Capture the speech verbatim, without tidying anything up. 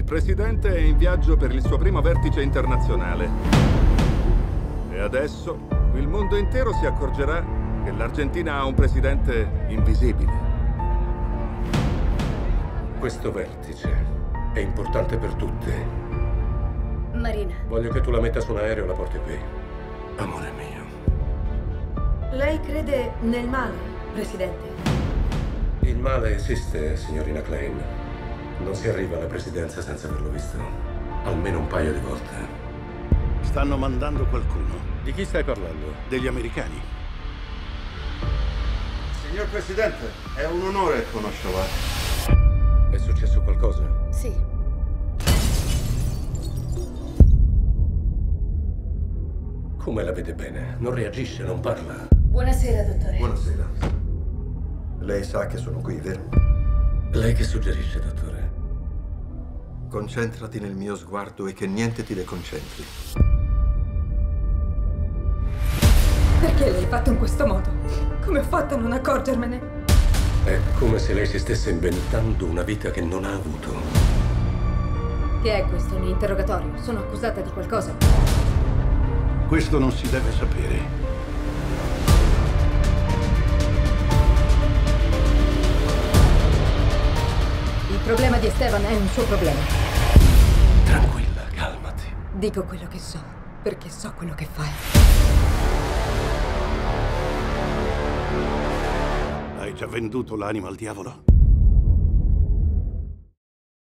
presidente è in viaggio per il suo primo vertice internazionale. E adesso il mondo intero si accorgerà che l'Argentina ha un presidente invisibile. Questo vertice è importante per tutti. Marina. Voglio che tu la metta su un aereo e la porti qui. Amore mio. Lei crede nel male, Presidente? Il male esiste, signorina Klein. Non si arriva alla presidenza senza averlo visto. Almeno un paio di volte. Stanno mandando qualcuno. Di chi stai parlando? Degli americani. Signor Presidente, è un onore conoscerla. È successo qualcosa? Sì. Come la vede bene? Non reagisce, non parla. Buonasera, dottore. Buonasera. Lei sa che sono qui, vero? Lei che suggerisce, dottore? Concentrati nel mio sguardo e che niente ti deconcentri. Perché l'hai fatto in questo modo? Come ho fatto a non accorgermene? È come se lei si stesse inventando una vita che non ha avuto. Che è questo, un interrogatorio? Sono accusata di qualcosa? Questo non si deve sapere. Il problema di Esteban è un suo problema. Tranquilla, calmati. Dico quello che so, perché so quello che fai. Hai già venduto l'anima al diavolo?